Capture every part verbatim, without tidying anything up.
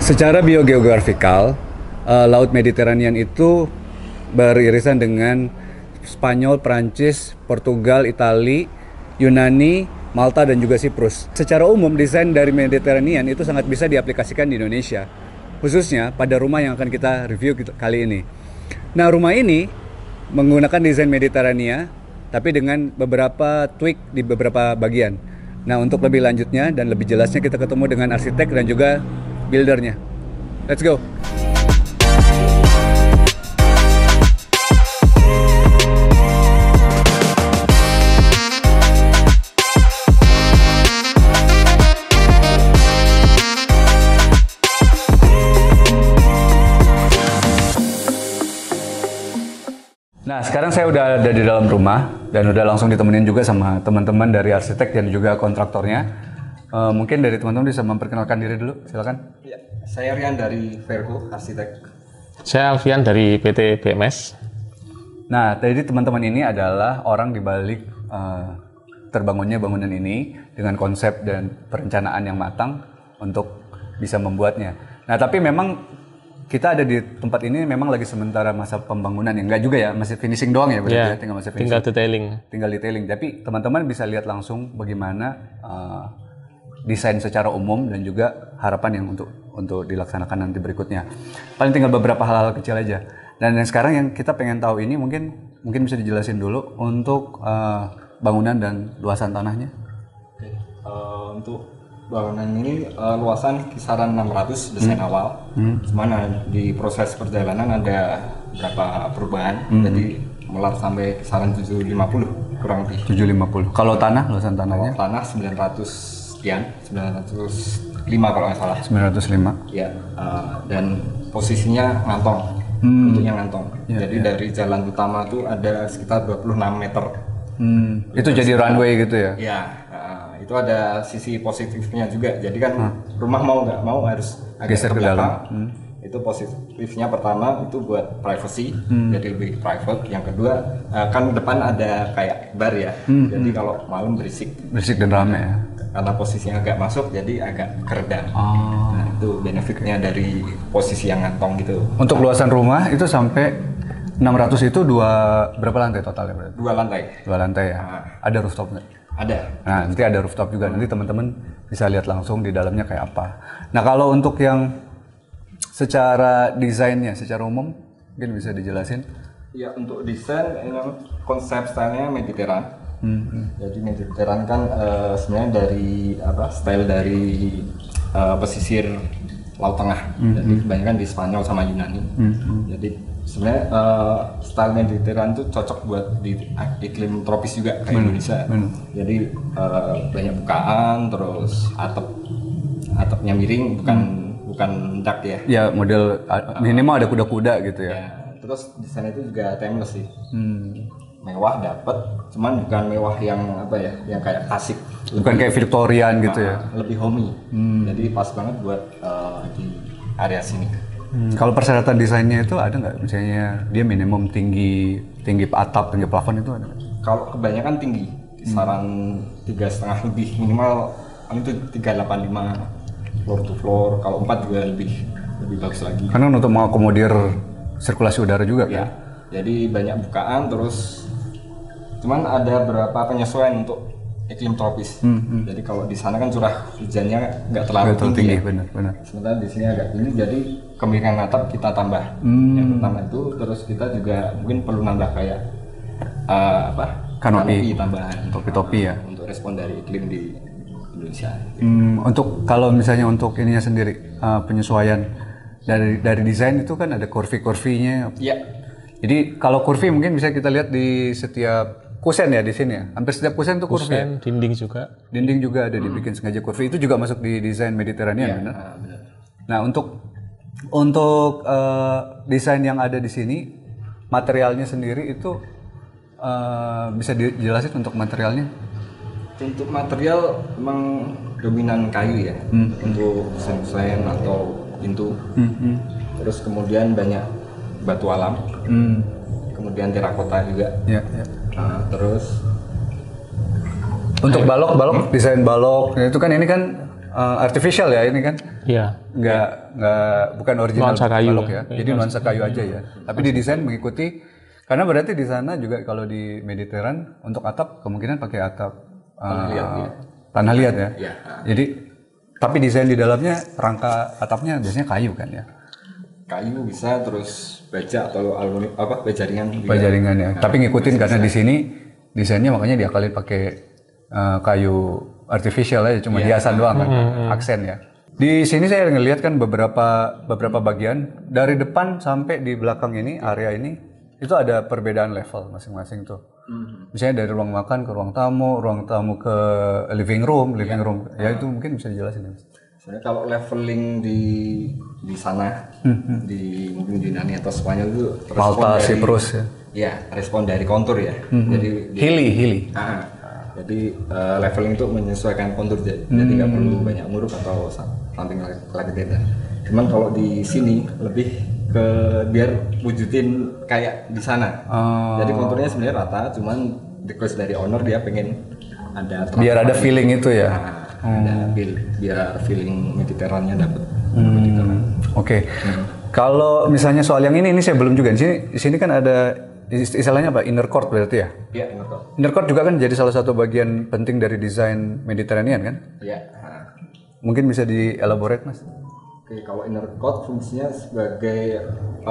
Secara biogeografikal, uh, Laut Mediterranean itu beririsan dengan Spanyol, Prancis, Portugal, Itali, Yunani, Malta, dan juga Siprus. Secara umum, desain dari Mediterranean itu sangat bisa diaplikasikan di Indonesia, khususnya pada rumah yang akan kita review kali ini. Nah, rumah ini menggunakan desain Mediterranean, tapi dengan beberapa tweak di beberapa bagian. Nah, untuk lebih lanjutnya dan lebih jelasnya kita ketemu dengan arsitek dan juga buildernya. Let's go! Nah, sekarang saya udah ada di dalam rumah dan udah langsung ditemenin juga sama teman-teman dari arsitek dan juga kontraktornya. Uh, mungkin dari teman-teman bisa memperkenalkan diri dulu, silakan. Ya, saya Rian dari Verco Arsitek. Saya Alfian dari P T B M S. Nah, jadi teman-teman ini adalah orang di balik uh, terbangunnya bangunan ini dengan konsep dan perencanaan yang matang untuk bisa membuatnya. Nah, tapi memang kita ada di tempat ini memang lagi sementara masa pembangunan ya, enggak juga ya, masih finishing doang ya, berarti ya, ya, tinggal masih finishing. Tinggal detailing. Tinggal detailing. Tapi teman-teman bisa lihat langsung bagaimana uh, desain secara umum dan juga harapan yang untuk untuk dilaksanakan nanti berikutnya. Paling tinggal beberapa hal-hal kecil aja. Dan yang sekarang yang kita pengen tahu ini mungkin mungkin bisa dijelasin dulu untuk uh, bangunan dan luasan tanahnya. Oke. Uh, untuk bangunan ini uh, luasan kisaran enam ratus desain hmm. awal. Hmm. Cuman di proses perjalanan ada beberapa perubahan. Hmm. Jadi melar sampai kisaran tujuh ratus lima puluh kurang lebih. tujuh ratus lima puluh. Kalau tanah, luasan tanahnya? Kalau tanah sembilan ratus sekian, sembilan ratus lima kalau nggak salah. sembilan ratus lima. Ya, uh, dan posisinya ngantong. Hmm. Bentuknya ngantong. Ya, jadi ya. Dari jalan utama tuh ada sekitar dua puluh enam meter. Hmm. Itu jadi runway gitu ya? Ya, uh, itu ada sisi positifnya juga. Jadi kan hmm. rumah mau nggak mau harus geser ke dalam. Hmm. Itu positifnya pertama itu buat privacy, hmm. jadi lebih private. Yang kedua uh, kan depan ada kayak bar ya, hmm. jadi kalau malam berisik. Berisik dan rame ya. Karena posisinya agak masuk jadi agak keredam. Oh. Nah, itu benefitnya dari posisi yang ngantong gitu. Untuk luasan rumah itu sampai enam ratus itu dua berapa lantai totalnya berarti? Dua lantai. Dua lantai ya. Nah. Ada rooftop nggak? Ada. Nah, nanti ada rooftop juga. Nanti teman-teman bisa lihat langsung di dalamnya kayak apa. Nah, kalau untuk yang secara desainnya, secara umum mungkin bisa dijelasin? Ya, untuk desain ini konsep stylenya Mediterranean. Hmm. Jadi Mediterranean kan uh, sebenarnya dari apa style dari uh, pesisir Laut Tengah. Hmm. Jadi kebanyakan di Spanyol sama Yunani. Hmm. Jadi sebenarnya uh, style Mediterranean itu cocok buat di iklim tropis juga kayak hmm. Indonesia. Hmm. Jadi uh, banyak bukaan, terus atap atapnya miring, bukan hmm. bukan dak ya. Ya, model uh, minimal ada kuda-kuda gitu ya. Ya. Terus desain itu juga timeless sih. Hmm. Mewah dapat, cuman bukan mewah yang apa ya, yang kayak klasik. Bukan kayak Victorian gitu ya. Lebih homey. Hmm. Jadi pas banget buat uh, di area sini. Hmm. Kalau persyaratan desainnya itu ada nggak? Misalnya dia minimum tinggi tinggi atap, tinggi plafon itu ada nggak? Kalau kebanyakan tinggi, kisaran tiga setengah lebih minimal, itu tiga delapan lima floor to floor. Kalau empat juga lebih lebih bagus lagi. Karena untuk mengakomodir sirkulasi udara juga ya, kan? Jadi banyak bukaan, terus cuman ada beberapa penyesuaian untuk iklim tropis. Hmm, hmm. Jadi kalau di sana kan curah hujannya nggak terlalu tinggi, tinggi ya. Benar, benar. Sementara di sini agak tinggi, jadi kemiringan atap kita tambah. Hmm. Yang pertama itu, terus kita juga mungkin perlu nambah kayak uh, apa? Kanopi, kanopi tambahan. Topi-topi ya. Untuk respon dari iklim di Indonesia. Hmm, untuk kalau misalnya untuk ininya sendiri uh, penyesuaian dari dari desain itu kan ada kurvi-kurvinya. Iya. Jadi kalau kurvi mungkin bisa kita lihat di setiap kusen ya di sini ya. Hampir setiap kusen tuh kurvi. Kusen, dinding juga. Dinding juga ada hmm. dibikin sengaja kurvi. Itu juga masuk di desain Mediterranean, ya, benar? Uh, benar. Nah, untuk untuk uh, desain yang ada di sini, materialnya sendiri itu uh, bisa dijelasin untuk materialnya? Untuk material memang dominan kayu ya. Hmm. Untuk desain atau pintu. Hmm. Hmm. Terus kemudian banyak batu alam. Hmm. Kemudian terakota juga. Ya, ya. Nah, terus untuk balok, balok desain balok itu kan ini kan uh, artificial ya ini kan? Iya. Nggak nggak bukan original Nuansa kayu. balok ya. Jadi nuansa kayu aja ya. Tapi didesain mengikuti karena berarti di sana juga kalau di Mediteran untuk atap kemungkinan pakai atap uh, tanah liat, ya. Tanah liat ya. Ya. Jadi tapi desain di dalamnya rangka atapnya biasanya kayu kan ya. Kayu bisa, terus baja atau aluminium apa baja ringan. Baja ringan ya. Nah, tapi ngikutin karena di sini desainnya makanya diakalin pakai uh, kayu artificial aja, cuma yeah. hiasan doang kan, mm-hmm. aksen ya. Di sini saya ngelihat kan beberapa beberapa bagian dari depan sampai di belakang ini area ini itu ada perbedaan level masing-masing tuh. Mm-hmm. Misalnya dari ruang makan ke ruang tamu, ruang tamu ke living room, living yeah. room. Ya itu mungkin bisa dijelasin. Sebenarnya kalau leveling di di sana mm-hmm. di mungkin di Yunani atau Spanyol itu Malta, Siprus ya. Ya, respon dari kontur ya. Mm-hmm. Jadi hilly, hilly. Ah, jadi uh, leveling itu menyesuaikan kontur jadi hmm. nggak perlu banyak muruk atau something like that. Cuman kalau di sini lebih ke biar wujudin kayak di sana. Oh. Jadi konturnya sebenarnya rata, cuman request dari owner dia pengen ada biar ada feeling itu ya. Nah, hmm. ada feel, biar feeling Mediterannya dapat. Hmm. Oke. Okay. Hmm. Kalau misalnya soal yang ini ini saya belum juga di sini di sini kan ada istilahnya apa? Inner court berarti ya? Iya, inner court. Inner court juga kan jadi salah satu bagian penting dari desain Mediterranean kan? Iya. Mungkin bisa di-elaborate, Mas? Oke, kalau inner court fungsinya sebagai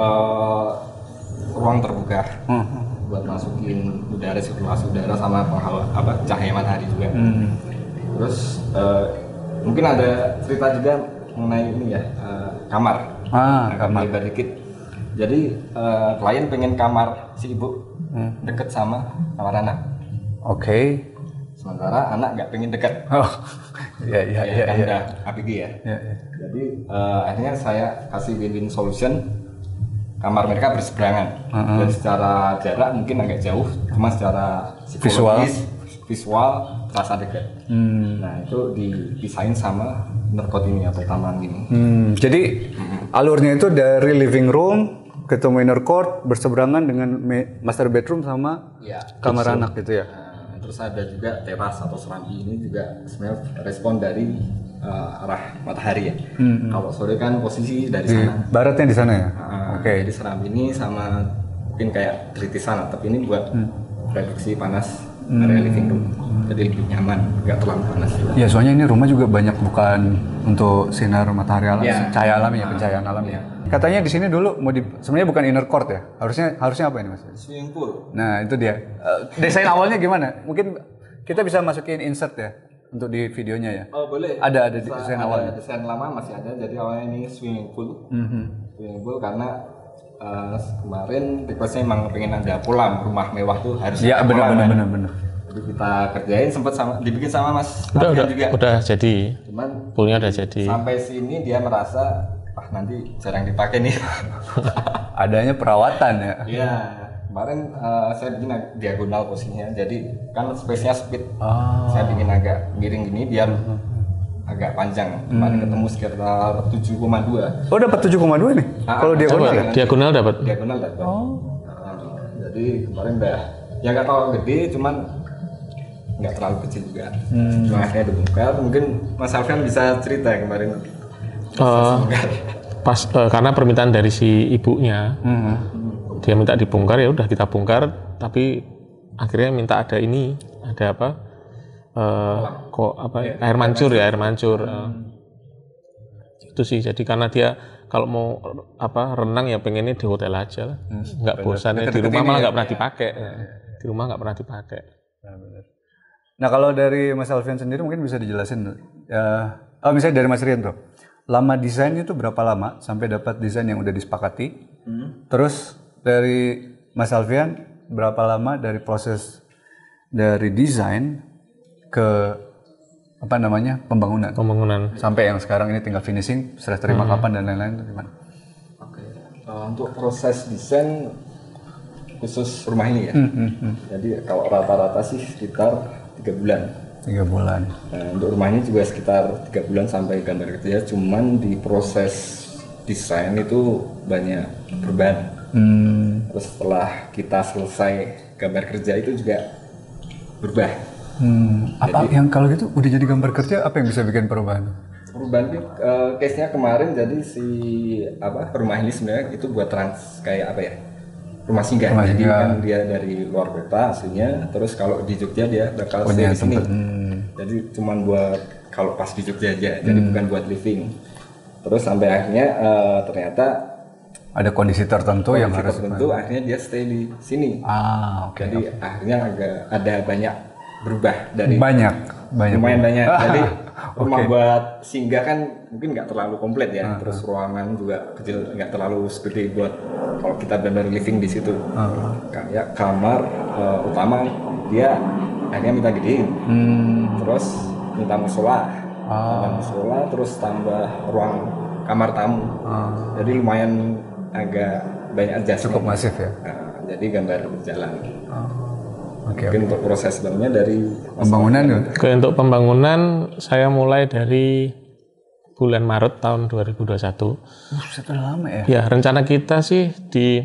uh, ruang terbuka hmm. buat masukin udara, sirkulasi udara sama penghalau apa cahaya matahari juga. Hmm. Terus uh, mungkin ada cerita juga mengenai ini ya, uh, kamar. Ah, kamar. Lebar dikit. Jadi uh, klien pengen kamar si ibu hmm. deket sama kamar anak. Oke. Okay. Sementara anak nggak pengen deket. Oh, iya iya iya. Kan ya. udah A P G ya. Ya, ya. Jadi uh, akhirnya saya kasih win-win solution. Kamar mereka berseberangan. Uh-huh. Dan secara jarak mungkin agak jauh, cuma secara visual, visual terasa dekat. Hmm. Nah itu dipisahin sama inner court ini atau taman ini. Hmm. Jadi hmm. alurnya itu dari living room ketemu inner court berseberangan dengan master bedroom sama ya, kamar betul. Anak gitu ya. Nah, terus ada juga teras atau serambi ini juga sebenarnya respon dari uh, arah matahari ya. Hmm. Kalau sore kan posisi dari di sana. Baratnya di sana ya. Nah, Oke. Okay. Jadi serambi ini sama mungkin kayak tritisan, tapi ini buat hmm. reduksi panas hmm. area living room. Jadi lebih nyaman, nggak terlalu panas. Ya soalnya ini rumah juga banyak bukan untuk sinar matahari alam, ya. Cahaya alam ya, pencahayaan alam ya. Katanya di sini dulu mau di, sebenarnya bukan inner court ya, harusnya harusnya apa ini Mas? Swimming pool. Nah itu dia. Uh, desain awalnya gimana? Mungkin kita bisa masukin insert ya untuk di videonya ya. Oh boleh. Ada ada desain ada awalnya. Desain lama masih ada. Jadi awalnya ini swimming pool. Mm-hmm. Swimming pool karena uh, kemarin requestnya emang pengen ada kolam, rumah mewah tuh harus. Iya benar benar benar benar. Jadi kita kerjain sempat sama dibikin sama Mas. Udah udah juga. Udah jadi. Cuman poolnya udah jadi. Sampai sini dia merasa ah nanti jarang dipakai nih. Adanya perawatan ya. Iya. Kemarin uh, saya bikin diagonal posisinya. Jadi kan space-nya sempit. Oh. Saya bikin agak miring gini biar agak panjang. Kemarin hmm. ketemu sekitar tujuh koma dua. Oh, dapat tujuh koma dua nih. Ah, kalau diagonal ya? Diagonal dapat. Diagonal dapat. Oh. Nah, jadi kemarin udah ya nggak terlalu gede, cuman nggak terlalu kecil juga. Hmm. Cuma akhirnya dibongkar. Mungkin Mas Alfian bisa cerita ya kemarin. Uh, pas uh, karena permintaan dari si ibunya, hmm. dia minta dibongkar, ya udah kita bongkar. Tapi akhirnya minta ada ini, ada apa? Uh, kok apa? Ya, air mancur ya, air mancur. Hmm. Uh, itu sih. Jadi karena dia kalau mau apa renang ya pengennya di hotel aja lah, hmm. nggak bosan ya di rumah malah nggak ya. pernah dipakai. Ya. Di rumah nggak pernah dipakai. Nah kalau dari Mas Alfian sendiri mungkin bisa dijelasin, ya, oh misalnya dari Mas Rian tuh. Lama desain itu berapa lama sampai dapat desain yang udah disepakati? Hmm. Terus dari Mas Alfian berapa lama dari proses dari desain ke apa namanya pembangunan? Pembangunan sampai yang sekarang ini tinggal finishing, serah terima hmm. kapan dan lain-lain itu gimana? Oke, uh, untuk proses desain khusus rumah ini ya. Hmm, hmm, hmm. Jadi kalau rata-rata sih sekitar tiga bulan. Tiga bulan. Nah, untuk rumahnya juga sekitar tiga bulan sampai gambar kerja. Cuman di proses desain itu banyak perubahan. Hmm. Terus setelah kita selesai gambar kerja itu juga berubah. Hmm. Apa jadi, yang kalau gitu udah jadi gambar kerja apa yang bisa bikin perubahan? Perubahan uh, case-nya kemarin jadi si apa rumah ini sebenarnya itu buat trans kayak apa ya? Rumah singgah. Rumah Jadi singgah. kan dia dari luar kota aslinya, terus kalau di Jogja dia bakal stay Punya di sini. tempat. Hmm. Jadi cuman buat kalau pas di Jogja aja, jadi bukan buat living. Terus sampai akhirnya uh, ternyata Ada kondisi tertentu yang kondisi harus tertentu akhirnya dia stay di sini. Ah, oke. Jadi akhirnya agak ada banyak berubah dari Banyak, banyak. lumayan banyak. Jadi rumah Oke. buat singgah kan mungkin nggak terlalu komplit ya. Terus ruangan juga kecil, nggak terlalu seperti buat kalau kita benar living di situ. Kayak kamar uh, utama dia akhirnya minta gedein. Hmm. Terus minta musola, tambah musola, terus tambah ruang kamar tamu. Jadi lumayan agak banyak adjustment. Cukup masif ya. Nah, jadi gambar berjalan. Oke. Mungkin untuk proses sebenarnya dari Pembangunan tuh. Oke, untuk pembangunan saya mulai dari bulan Maret tahun dua ribu dua puluh satu. Uh, sudah lama ya. Ya, rencana kita sih di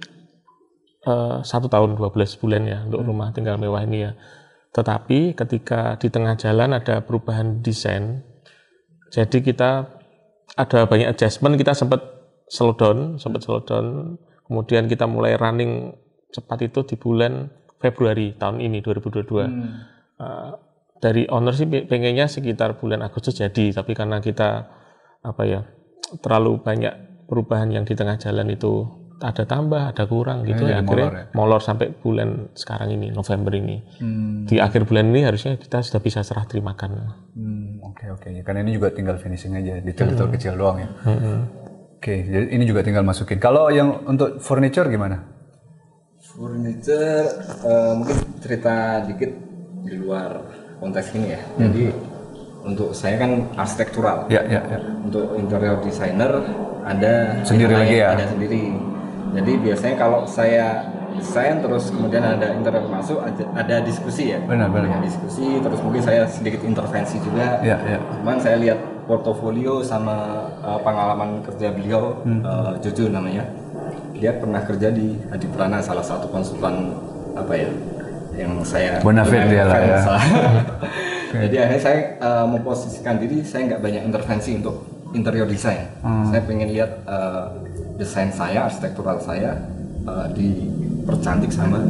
eh, satu tahun dua belas bulan ya untuk rumah tinggal mewah ini ya. Tetapi ketika di tengah jalan ada perubahan desain, jadi kita ada banyak adjustment, kita sempat slow down, sempat slow down. Kemudian kita mulai running cepat itu di bulan Februari tahun ini dua ribu dua puluh dua. Hmm. Uh, dari owner sih pengennya sekitar bulan Agustus jadi, tapi karena kita apa ya terlalu banyak perubahan yang di tengah jalan itu ada tambah, ada kurang gitu ya, ya, akhirnya molor, ya. molor sampai bulan sekarang ini November ini. Hmm. Di akhir bulan ini harusnya kita sudah bisa serah terimakan. Hmm, oke oke. Karena ini juga tinggal finishing aja, detail-detail kecil doang ya. Hmm. Oke, jadi ini juga tinggal masukin. Kalau yang untuk furniture gimana? furniture uh, mungkin cerita dikit di luar konteks ini ya. Jadi untuk saya kan arsitektural. Ya ya ya. Untuk interior designer ada Sendiri yang lagi lain, ya? Ada sendiri. Jadi biasanya kalau saya desain terus kemudian ada interior masuk ada, ada diskusi ya. Benar benar. Ada diskusi terus mungkin saya sedikit intervensi juga. Ya ya. Cuman saya lihat portofolio sama uh, pengalaman kerja beliau, hmm. uh, Jojo namanya. Dia pernah kerja di Adiprana, salah satu konsultan apa ya yang saya Bonafide dia lah ya. Okay. Jadi akhirnya saya uh, memposisikan diri, saya nggak banyak intervensi untuk interior design. Hmm. Saya pengen lihat uh, desain saya, arsitektural saya uh, dipercantik sama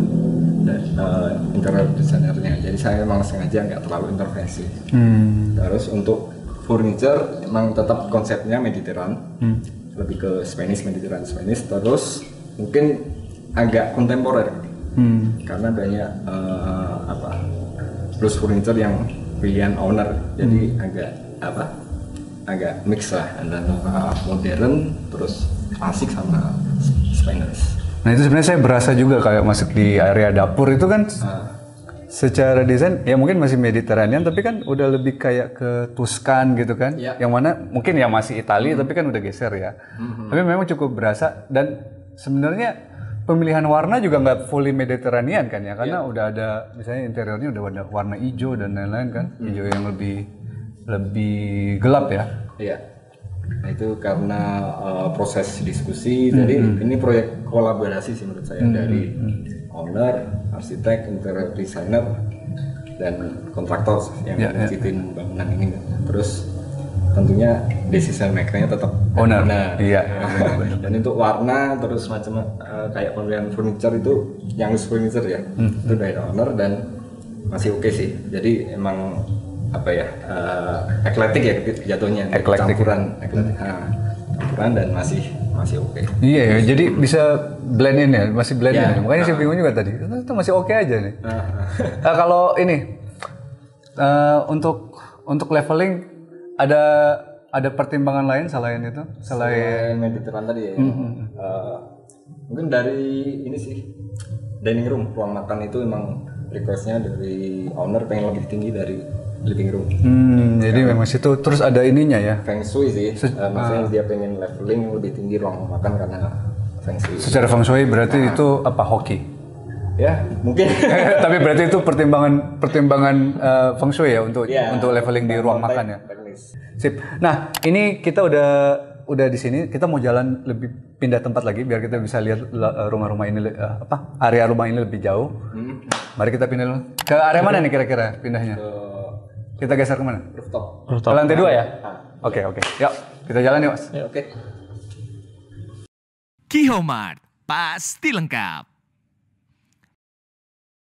uh, interior desainernya. Jadi saya memang sengaja nggak terlalu intervensi. Hmm. Terus untuk furniture emang tetap konsepnya Mediterranean. Hmm. Lebih ke Spanish, Mediterranean Spanish, terus mungkin agak kontemporer hmm. karena banyak uh, apa plus furniture yang pilihan owner, jadi hmm. agak apa agak mix lah antara uh, modern terus klasik sama Spanish. Nah itu sebenarnya saya berasa juga kayak masuk di area dapur itu kan. Uh. Secara desain ya mungkin masih Mediterranean tapi kan udah lebih kayak ke Tuscan gitu kan, ya. Yang mana mungkin ya masih Italia hmm. tapi kan udah geser ya. Hmm. Tapi memang cukup berasa dan sebenarnya pemilihan warna juga nggak fully Mediterranean kan ya, karena ya. Udah ada misalnya interiornya udah ada warna hijau dan lain-lain kan, hmm. hijau yang lebih lebih gelap ya. Iya. Nah, itu karena uh, proses diskusi, hmm. jadi ini proyek kolaborasi sih menurut saya hmm. dari hmm. owner, arsitek, interior designer, dan kontraktor yang ya, ngejitin ya. bangunan ini. Terus tentunya decision maker-nya tetap owner. Nah, iya. Dan untuk warna terus macam uh, kayak pemilihan furniture itu yang furniture ya, hmm. itu dari owner dan masih oke okay sih. Jadi emang apa ya uh, ekletik ya jatuhnya, ekletik. campuran, ekletik. Nah, campuran dan masih masih oke. Okay. Iya ya, jadi bisa blend in ya, masih blend ya, in. Makanya uh, saya bingung juga tadi, itu masih oke okay aja nih. Uh, uh, kalau ini uh, untuk untuk leveling ada ada pertimbangan lain selain itu, selain, selain Mediterranean tadi ya. Mm-hmm. Uh, mungkin dari ini sih dining room, ruang makan itu emang requestnya dari owner pengen lebih tinggi dari living room. Hmm, jadi memang situ terus ada ininya ya. Feng Shui sih. Se- uh, maksudnya uh, dia pengen leveling lebih tinggi ruang makan karena Feng Shui. Secara Feng Shui berarti nah. itu apa hoki? Ya, mungkin. Tapi berarti itu pertimbangan pertimbangan uh, Feng Shui ya untuk ya, untuk leveling di ruang makan ya. Teknis. Sip. Nah, ini kita udah udah di sini, kita mau jalan lebih pindah tempat lagi biar kita bisa lihat rumah-rumah ini uh, apa? Area rumah ini lebih jauh. Hmm. Mari kita pindah dulu. Ke area mana nih kira-kira pindahnya? Ke... Kita geser kemana? Rooftop. Rooftop. Ke lantai dua ya? Ah. Oke, oke. Yuk, kita jalan yuk, Mas. Ya, oke. Kihomart, pasti lengkap.